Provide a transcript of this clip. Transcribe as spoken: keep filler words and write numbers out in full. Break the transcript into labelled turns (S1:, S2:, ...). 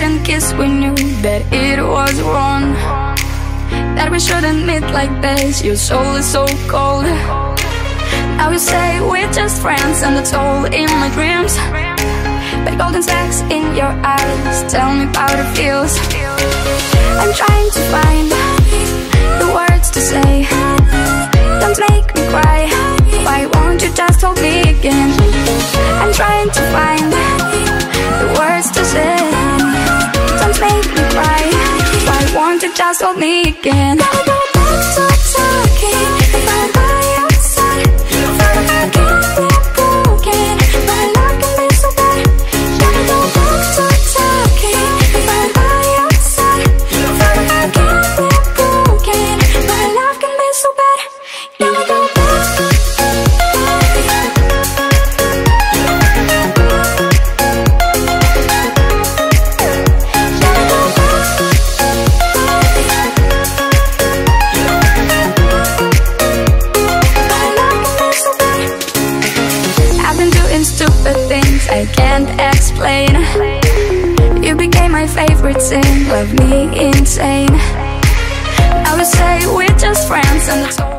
S1: second kiss we knew that it was wrong, that we shouldn't meet like this. Your soul is so cold. Now you say we're just friends, and it's all in my dreams. But golden stacks in your eyes tell me how it feels. I'm trying to find the words to say. Don't make me cry. Why won't you just hold me again? I'm trying to find the words to say. Don't make me cry. Why won't you just hold me again? Never go back to talking about my outside. Forever I can't be broken. My love can be so bad. Never go back to talking about my outside. Forever I can't be broken. My love can be so bad. Never go back. Stupid things I can't explain. You became my favorite sin, love me insane. I would say we're just friends, and it's all